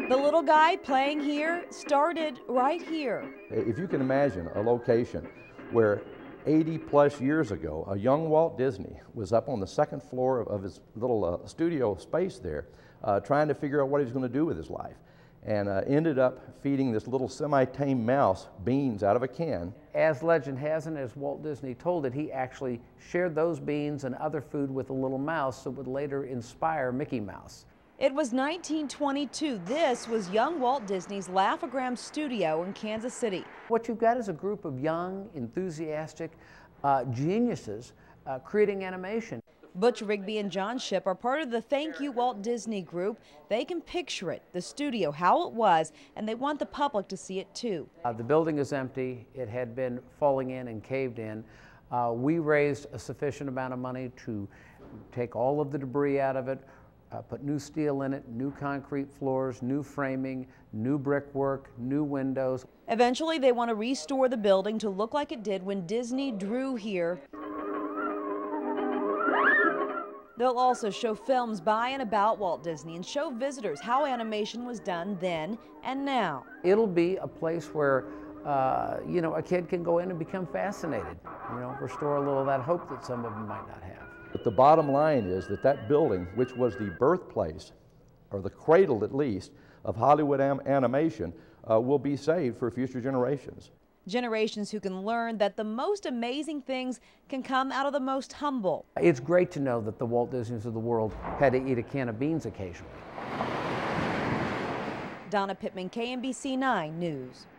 The little guy playing here started right here. If you can imagine a location where 80+ years ago, a young Walt Disney was up on the second floor of his little studio space there, trying to figure out what he was going to do with his life, and ended up feeding this little semi-tame mouse beans out of a can. As legend has it, as Walt Disney told it, he actually shared those beans and other food with a little mouse that would later inspire Mickey Mouse. It was 1922. This was young Walt Disney's Laugh-O-Gram studio in Kansas City. What you've got is a group of young, enthusiastic geniuses creating animation. Butch Rigby and John Shipp are part of the Thank You Walt Disney group. They can picture it, the studio, how it was, and they want the public to see it too. The building is empty. It had been falling in and caved in. We raised a sufficient amount of money to take all of the debris out of it, put new steel in it, new concrete floors, new framing, new brickwork, new windows. Eventually, they want to restore the building to look like it did when Disney drew here. They'll also show films by and about Walt Disney and show visitors how animation was done then and now. It'll be a place where, you know, a kid can go in and become fascinated, you know, restore a little of that hope that some of them might not have. But the bottom line is that that building, which was the birthplace, or the cradle at least, of Hollywood animation, will be saved for future generations. Generations who can learn that the most amazing things can come out of the most humble. It's great to know that the Walt Disneys of the world had to eat a can of beans occasionally. Donna, Pitman, KMBC 9 News.